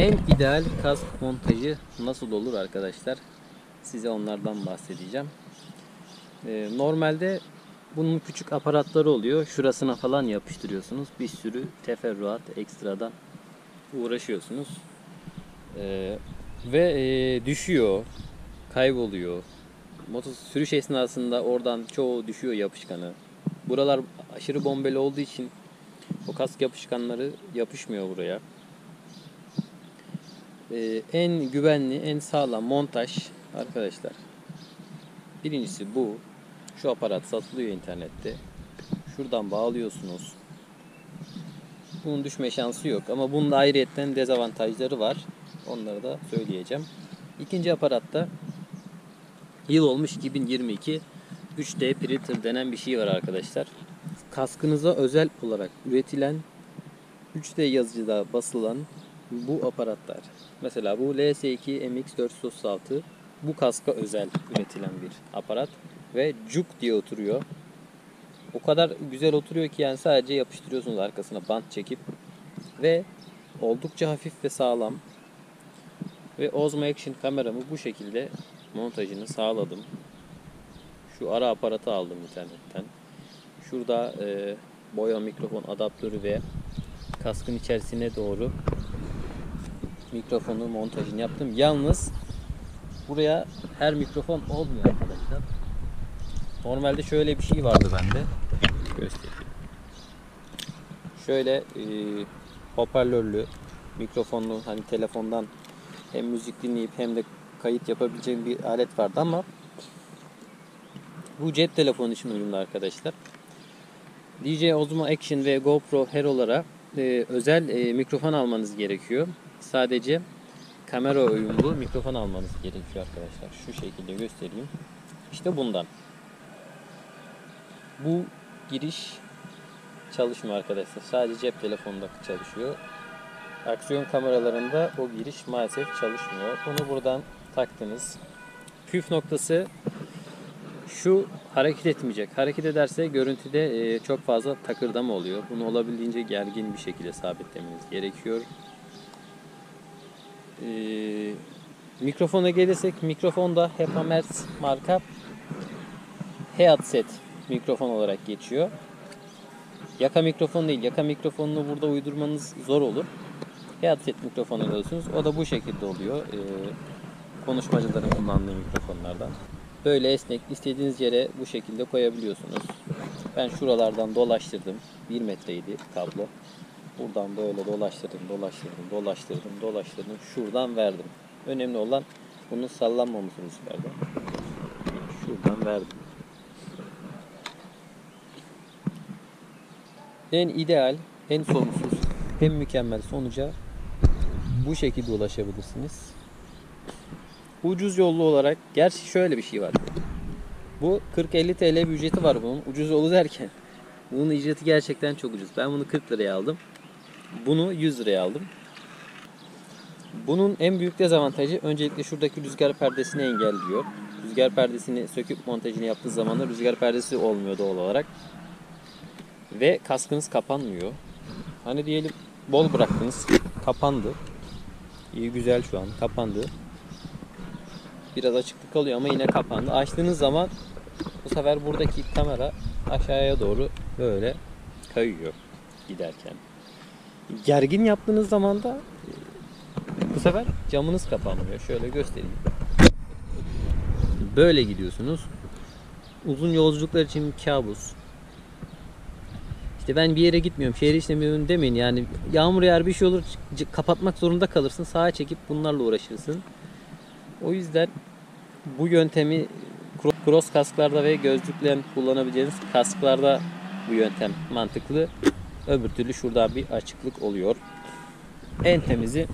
En ideal kask montajı nasıl olur arkadaşlar? Size onlardan bahsedeceğim. Normalde bunun küçük aparatları oluyor. Şurasına falan yapıştırıyorsunuz. Bir sürü teferruat ekstradan uğraşıyorsunuz. Ve düşüyor, kayboluyor. Sürüş esnasında oradan çoğu düşüyor yapışkanı. Buralar aşırı bombeli olduğu için o kask yapışkanları yapışmıyor buraya. En güvenli, en sağlam montaj arkadaşlar. Birincisi bu. Şu aparat satılıyor internette. Şuradan bağlıyorsunuz. Bunun düşme şansı yok ama bunun da ayrıyetten dezavantajları var. Onları da söyleyeceğim. İkinci aparatta yıl olmuş 2022 3D printer denen bir şey var arkadaşlar. Kaskınıza özel olarak üretilen 3D yazıcıda basılan bu aparatlar. Mesela bu LS2 MX436 bu kaska özel üretilen bir aparat ve cuk diye oturuyor. O kadar güzel oturuyor ki yani sadece yapıştırıyorsunuz arkasına bant çekip ve oldukça hafif ve sağlam. Ve Osmo Action kameramı bu şekilde montajını sağladım. Şu ara aparatı aldım internetten. Şurada boya mikrofon adaptörü ve kaskın içerisine doğru mikrofonu montajını yaptım. Yalnız buraya her mikrofon olmuyor arkadaşlar. Normalde şöyle bir şey vardı bende. Göstereyim. Şöyle hoparlörlü, mikrofonlu, hani telefondan hem müzik dinleyip hem de kayıt yapabileceğim bir alet vardı ama bu cep telefonu için uyumlu arkadaşlar. DJI Osmo Action ve GoPro Hero'lara özel mikrofon almanız gerekiyor. Sadece kamera uyumlu mikrofon almanız gerekiyor arkadaşlar. Şu şekilde göstereyim. İşte bundan. Bu giriş çalışmıyor arkadaşlar. Sadece cep telefonunda çalışıyor. Aksiyon kameralarında o giriş maalesef çalışmıyor. Bunu buradan taktınız. Püf noktası şu: hareket etmeyecek. Hareket ederse görüntüde çok fazla takırdama oluyor. Bunu olabildiğince gergin bir şekilde sabitlemeniz gerekiyor. Mikrofona gelirsek, mikrofon da Hepamers marka headset mikrofon olarak geçiyor. Yaka mikrofon değil. Yaka mikrofonunu burada uydurmanız zor olur. Headset mikrofon alıyorsunuz. O da bu şekilde oluyor. Konuşmacıların kullandığı mikrofonlardan. Böyle esnek, istediğiniz yere bu şekilde koyabiliyorsunuz. Ben şuralardan dolaştırdım. 1 metreydi kablo. Buradan böyle dolaştırdım. Şuradan verdim. Önemli olan bunun sallanmaması rüzgarda. Şuradan verdim. En ideal, en sorunsuz, en mükemmel sonuca bu şekilde ulaşabilirsiniz. Ucuz yollu olarak, gerçi şöyle bir şey var. Bu 40-50 TL bir ücreti var bunun. Ucuz yolu derken bunun ücreti gerçekten çok ucuz. Ben bunu 40 liraya aldım. Bunu 100 liraya aldım. Bunun en büyük dezavantajı öncelikle şuradaki rüzgar perdesini engelliyor. Rüzgar perdesini söküp montajını yaptığı zaman da rüzgar perdesi olmuyor doğal olarak. Ve kaskınız kapanmıyor. Hani diyelim bol bıraktınız, kapandı. İyi, güzel, şu an kapandı. Biraz açıklık kalıyor ama yine kapandı. Açtığınız zaman bu sefer buradaki kamera aşağıya doğru böyle kayıyor giderken. Gergin yaptığınız zaman da bu sefer camınız kapanmıyor. Şöyle göstereyim. Böyle gidiyorsunuz. Uzun yolculuklar için bir kabus. İşte ben bir yere gitmiyorum, şehir işlemiyorum demeyin. Yani yağmur yağar, bir şey olur, kapatmak zorunda kalırsın. Sağa çekip bunlarla uğraşırsın. O yüzden bu yöntemi cross kasklarda ve gözlükle kullanabileceğiniz kasklarda bu yöntem mantıklı. Öbür türlü şurada bir açıklık oluyor. En temizi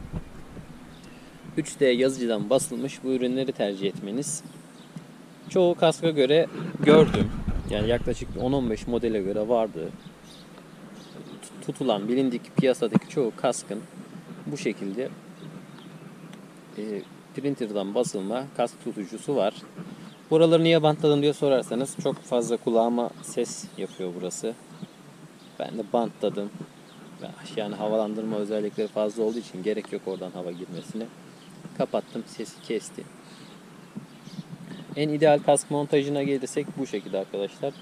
3D yazıcıdan basılmış bu ürünleri tercih etmeniz. Çoğu kaska göre gördüm. Yani yaklaşık 10-15 modele göre vardı. Tutulan, bilindik piyasadaki çoğu kaskın bu şekilde printer'dan basılma kask tutucusu var. Buraları niye bantladım diye sorarsanız, çok fazla kulağıma ses yapıyor burası. Ben de bantladım. Yani havalandırma özellikleri fazla olduğu için gerek yok oradan hava girmesine. Kapattım, sesi kesti. En ideal kask montajına gelirsek bu şekilde arkadaşlar.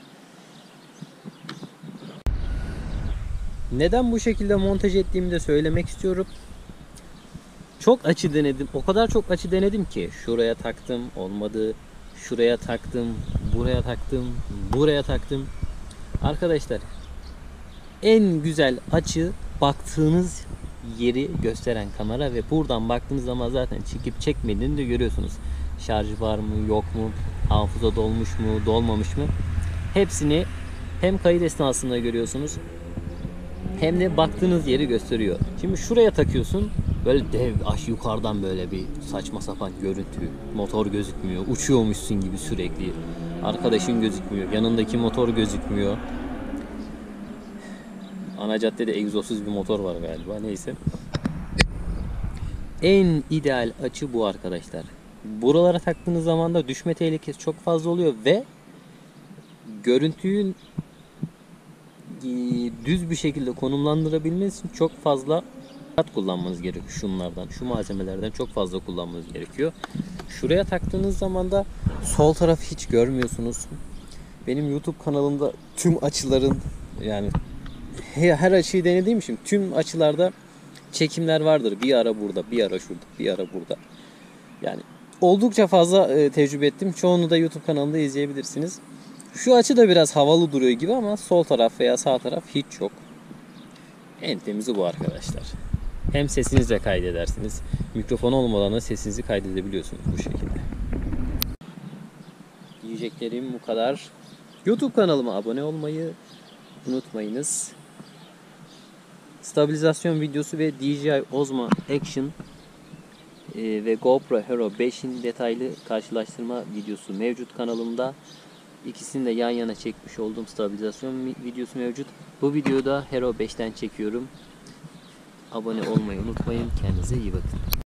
Neden bu şekilde montaj ettiğimi de söylemek istiyorum. Çok açı denedim. O kadar çok açı denedim ki şuraya taktım, olmadı. Şuraya taktım, buraya taktım, buraya taktım. Arkadaşlar, en güzel açı baktığınız yeri gösteren kamera ve buradan baktığınız zaman zaten çekip çekmediğini de görüyorsunuz. Şarjı var mı, yok mu, hafıza dolmuş mu, dolmamış mı? Hepsini hem kayıt esnasında görüyorsunuz hem de baktığınız yeri gösteriyor. Şimdi şuraya takıyorsun, böyle dev yukarıdan böyle bir saçma sapan görüntü. Motor gözükmüyor, uçuyormuşsun gibi sürekli. Arkadaşın gözükmüyor, yanındaki motor gözükmüyor. Ana caddede egzozsuz bir motor var galiba, neyse. En ideal açı bu arkadaşlar. Buralara taktığınız zaman da düşme tehlikesi çok fazla oluyor ve görüntüyü düz bir şekilde konumlandırabilmeniz için çok fazla kullanmanız gerekiyor. Şunlardan, şu malzemelerden çok fazla kullanmanız gerekiyor. Şuraya taktığınız zaman da sol tarafı hiç görmüyorsunuz. Benim YouTube kanalımda tüm açıların, yani her açıyı denediğim için tüm açılarda çekimler vardır. Bir ara burada, bir ara şurada, bir ara burada. Yani oldukça fazla tecrübe ettim. Çoğunu da YouTube kanalımda izleyebilirsiniz. Şu açı da biraz havalı duruyor gibi ama sol taraf veya sağ taraf hiç yok. En temizi bu arkadaşlar. Hem sesinizle kaydedersiniz. Mikrofon olmadan da sesinizi kaydedebiliyorsunuz bu şekilde. Diyeceklerim bu kadar. YouTube kanalıma abone olmayı unutmayınız. Stabilizasyon videosu ve DJI Osmo Action ve GoPro Hero 5'in detaylı karşılaştırma videosu mevcut kanalımda. İkisini de yan yana çekmiş olduğum stabilizasyon videosu mevcut. Bu videoda Hero 5'ten çekiyorum. Abone olmayı unutmayın. Kendinize iyi bakın.